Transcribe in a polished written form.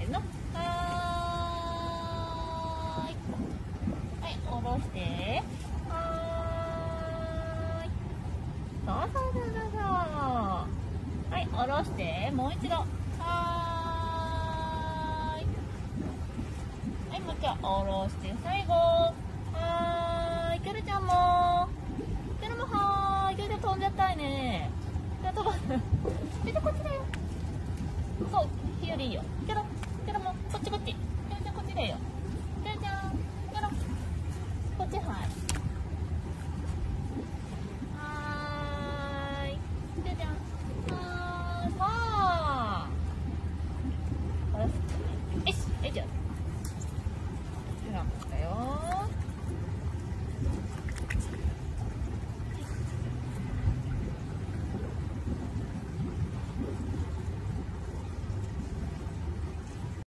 ーの。はーい。はい、下ろして。はーい。そうそうそうそうそう。はい、下ろして。もう一度。はーい。はい、もう一回下ろして。最後。はーい。ケルちゃんも。ケルもはーい。ケルちゃん飛んじゃったいね。じゃあ飛ばす。ケルこっちだよ。そう、ひよりいいよ。ケロ、ケロも、こっちこっち。ケルちゃんこっちだよ。ケルちゃん、ケロ。こっちはい。はーい。ケルちゃん。はーい。さあ。よし、よいしょ。